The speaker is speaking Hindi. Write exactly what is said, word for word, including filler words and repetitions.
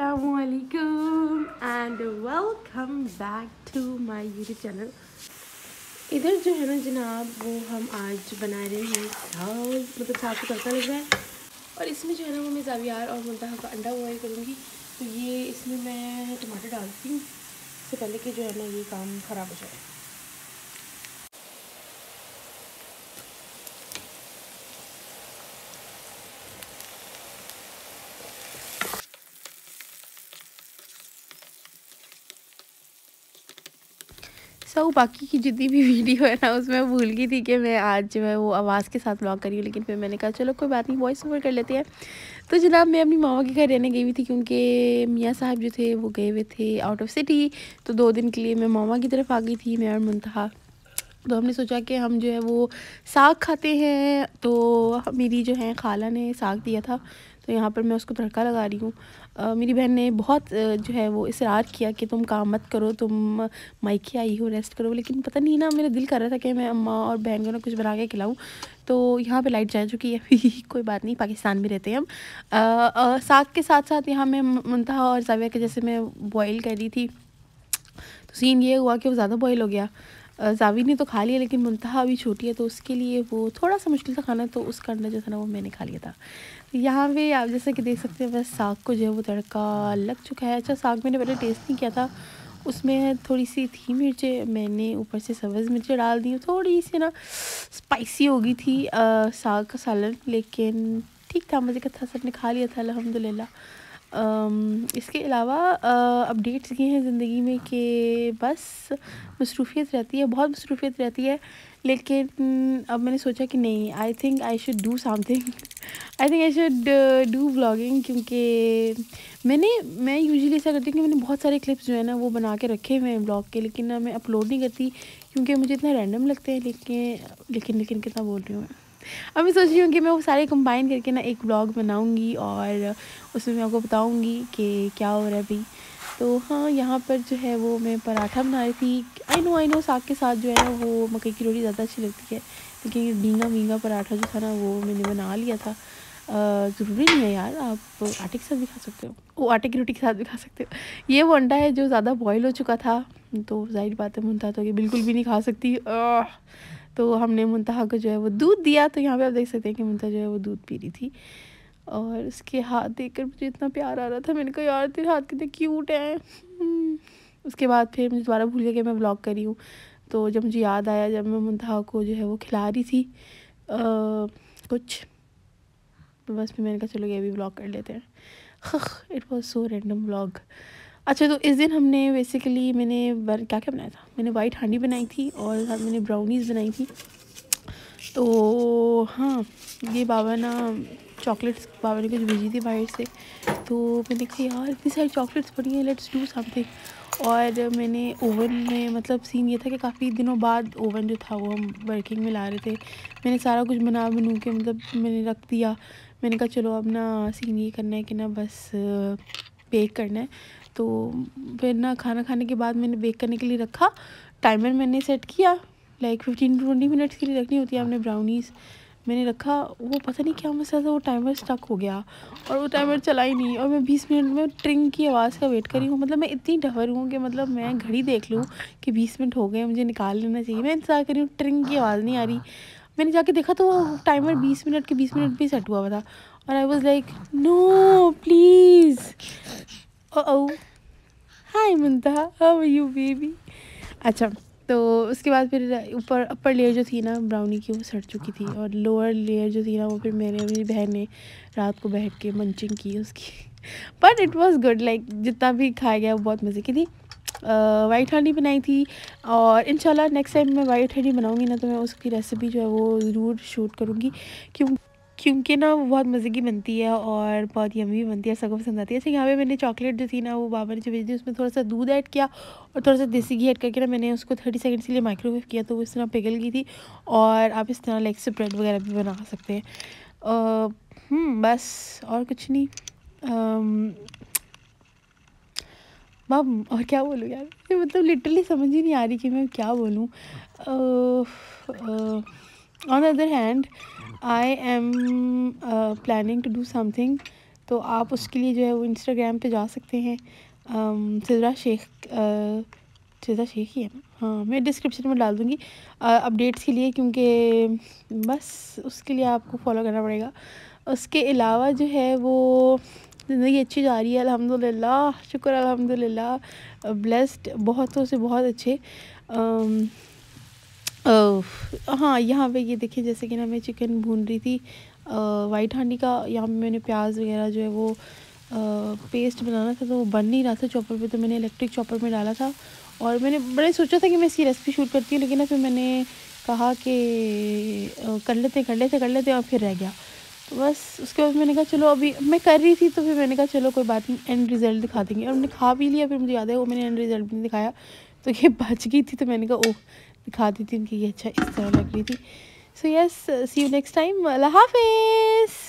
अस्सलामुअलैकुम and welcome back to my YouTube channel. इधर जो है ना जनाब, वो हम आज बना रहे हैं साग, मतलब साग को तड़का लग रहा है और इसमें जो है ना वो मैं ज़ावियार और मुल्ताहा का अंडा बॉयल करूँगी। तो ये इसमें मैं टमाटर डालती हूँ इससे पहले कि जो है ना ये काम ख़राब हो जाए। सो so, बाकी की जितनी भी वीडियो है ना उसमें भूल गई थी कि मैं आज जो है वो आवाज़ के साथ व्लॉग करी हूँ, लेकिन फिर मैंने कहा चलो कोई बात नहीं, वॉइस ओवर कर लेते हैं। तो जनाब मैं अपनी मामा के घर रहने गई हुई थी क्योंकि मियाँ साहब जो थे वो गए हुए थे आउट ऑफ सिटी। तो दो दिन के लिए मैं मामा की तरफ आ गई थी, मैं और मुंतहा। तो हमने सोचा कि हम जो है वो साग खाते हैं। तो मेरी जो है खाला ने साग दिया था, तो यहाँ पर मैं उसको तड़का लगा रही हूँ। मेरी बहन ने बहुत जो है वो इसरार किया कि तुम काम मत करो, तुम मायके आई हो, रेस्ट करो। लेकिन पता नहीं ना, मेरा दिल कर रहा था कि मैं अम्मा और बहन को ना कुछ बना के खिलाऊँ। तो यहाँ पे लाइट जा चुकी है कोई बात नहीं, पाकिस्तान में रहते हैं हम। आ, आ, साग के साथ साथ यहाँ मैं मुंतहा और ज़ाविया के जैसे मैं बॉयल कर रही थी। तो सीन ये हुआ कि वो ज़्यादा बॉयल हो गया। ज़ावी ने तो खा लिया, लेकिन मुंतहा अभी छोटी है तो उसके लिए वो थोड़ा सा मुश्किल था खाना, तो उसका अंडा जो था ना वो मैंने खा लिया था। यहाँ पे आप जैसे कि देख सकते हैं बस साग को जो है वो तड़का लग चुका है। अच्छा, साग मैंने पहले टेस्ट नहीं किया था, उसमें थोड़ी सी थी मिर्चें, मैंने ऊपर से सब्ज़ मिर्चें डाल दी। थोड़ी सी ना स्पाइसी हो गई थी आ, साग का सालन, लेकिन ठीक था, मज़े का था, सबने खा लिया था अल्हम्दुलिल्लाह। इसके अलावा अपडेट्स ये हैं ज़िंदगी में कि बस मसरूफ़ियत रहती है, बहुत मसरूफ़ियत रहती है। लेकिन अब मैंने सोचा कि नहीं, I think I should do something, I think I should do vlogging. क्योंकि मैंने मैं यूजुअली ऐसा करती हूँ कि मैंने बहुत सारे क्लिप्स जो है ना वो बना के रखे हुए हैं व्लॉग के, लेकिन ना मैं अपलोड नहीं करती क्योंकि मुझे इतना रैंडम लगते हैं। लेकिन लेकिन लेकिन कितना बोल रही हूँ मैं। अब मैं सोच रही हूँ कि मैं वो सारे कंबाइन करके ना एक ब्लॉग बनाऊँगी और उसमें मैं आपको बताऊँगी कि क्या हो रहा है अभी। तो हाँ, यहाँ पर जो है वो मैं पराठा बना रही थी। आई नो आई नो साग के साथ जो है ना वो मकई की रोटी ज़्यादा अच्छी लगती है, लेकिन भींगा भींगा पराठा जो था ना वो मैंने बना लिया था। ज़रूरी नहीं है यार, आप आटे के साथ भी खा सकते हो, वो आटे की रोटी के साथ भी खा सकते हो। ये वो अंडा है जो ज़्यादा बॉयल हो चुका था, तो जाहिर बात है मुंतहा तो ये बिल्कुल भी नहीं खा सकती। तो हमने मुंतहा को जो है वो दूध दिया। तो यहाँ पे आप देख सकते हैं कि मुंतहा जो है वो दूध पी रही थी और उसके हाथ देखकर मुझे इतना प्यार आ रहा था। मैंने कहा यार तेरे हाथ कितने क्यूट हैं। उसके बाद फिर मुझे दोबारा भूल गया कि मैं व्लॉग कर रही हूँ। तो जब मुझे याद आया, जब मैं मुंतहा को जो है वो खिला रही थी आ, कुछ, तो बस फिर मैंने कहा चलो ये भी व्लॉग कर लेते हैं। It was so random vlog. अच्छा, तो इस दिन हमने बेसिकली मैंने क्या क्या बनाया था, मैंने वाइट हांडी बनाई थी और साथ मैंने ब्राउनीज़ बनाई थी। तो हाँ, ये बाबा ना चॉकलेट्स बाबा ने कुछ भेजी थी बाहर से, तो मैंने कहा यार इतनी सारी चॉकलेट्स पड़ी हैं, लेट्स डू समथिंग। और मैंने ओवन में, मतलब सीन ये था कि काफ़ी दिनों बाद ओवन जो था वो हम वर्किंग में ला रहे थे। मैंने सारा कुछ बना बनू के मतलब मैंने रख दिया। मैंने कहा चलो अब ना सीन ये करना है कि ना बस बेक करना है। तो फिर ना खाना खाने के बाद मैंने बेक करने के लिए रखा, टाइमर मैंने सेट किया, like fifteen to twenty minutes के लिए रखनी होती है आपने ब्राउनीज़। मैंने रखा, वो पता नहीं क्या मसला था, वो टाइमर स्टक हो गया और वो टाइमर चला ही नहीं। और मैं बीस मिनट में ट्रिंग की आवाज़ का वेट कर रही हूँ। मतलब मैं इतनी डफर हूँ कि मतलब मैं घड़ी देख लूँ कि बीस मिनट हो गए, मुझे निकाल लेना चाहिए, मैं इंतज़ार कर रही हूँ, ट्रिंग की आवाज़ नहीं आ रही। मैंने जाके देखा तो टाइमर बीस मिनट के बीस मिनट भी सेट हुआ हुआ था और I was like no please. Oh hi Muntaha, how are you baby. अच्छा, तो उसके बाद फिर ऊपर अपर लेयर जो थी ना ब्राउनी की वो सड़ चुकी थी और लोअर लेयर जो थी ना वो फिर मैंने मेरी बहन ने रात को बैठ के मंचिंग की उसकी। But it was good, like जितना भी खाया गया वो बहुत मज़े की थी। वाइट हांडी बनाई थी और इंशाल्लाह नेक्स्ट टाइम मैं वाइट हांडी बनाऊंगी ना तो मैं उसकी रेसिपी जो है वो ज़रूर शूट करूँगी, क्यों क्योंकि ना वो बहुत मज़े की बनती है और बहुत यम्मी बनती है, सबको पसंद आती है। अच्छा, यहाँ पे मैंने चॉकलेट जो थी ना वो बाबा ने जो भेजी थी उसमें थोड़ा सा दूध ऐड किया और थोड़ा सा देसी घी ऐड करके ना मैंने उसको थर्टी सेकंड्स के लिए माइक्रोवेव किया, तो वो इस तरह पिघल गई थी। और आप इस तरह लाइक स्प्रेड वगैरह भी बना सकते हैं। हम्म बस और कुछ नहीं। मैम और क्या बोलूँ यार, मतलब लिटरली समझ ही नहीं आ रही कि मैं क्या बोलूँ। On the other hand I am planning to do something तो आप उसके लिए जो है वो इंस्टाग्राम पे जा सकते हैं, सिद्रा शेख, सिद्रा शेख ही है ना, हाँ मैं डिस्क्रिप्शन में डाल दूँगी अपडेट्स के लिए, क्योंकि बस उसके लिए आपको फॉलो करना पड़ेगा। उसके अलावा जो है वो ज़िंदगी अच्छी जा रही है अल्हम्दुलिल्लाह, शुक्र अल्हम्दुलिल्लाह, ब्लेस्ड, बहुतों से बहुत अच्छे। अम, हाँ यहाँ पे ये देखिए, जैसे कि ना मैं चिकन भून रही थी वाइट हांडी का, यहाँ पे मैंने प्याज वगैरह जो है वो आ, पेस्ट बनाना था, तो वो बन नहीं रहा था चॉपर पे, तो मैंने इलेक्ट्रिक चॉपर में डाला था। और मैंने बड़े सोचा था कि मैं इसकी रेसिपी शूट करती हूँ, लेकिन ना फिर मैंने कहा कि कर लेते कर लेते कर लेते और फिर रह गया। तो बस उसके बाद मैंने कहा चलो, अभी मैं कर रही थी तो फिर मैंने कहा चलो कोई बात नहीं, एंड रिज़ल्ट दिखा देंगे। और मैंने खा भी लिया, फिर मुझे याद है वो मैंने एंड रिज़ल्ट भी नहीं दिखाया, तो ये बच गई थी, तो मैंने कहा ओह दिखा दी थी उनकी, ये अच्छा इस तरह लग रही थी। So yes, see you next time, अल्लाह हाफिज़।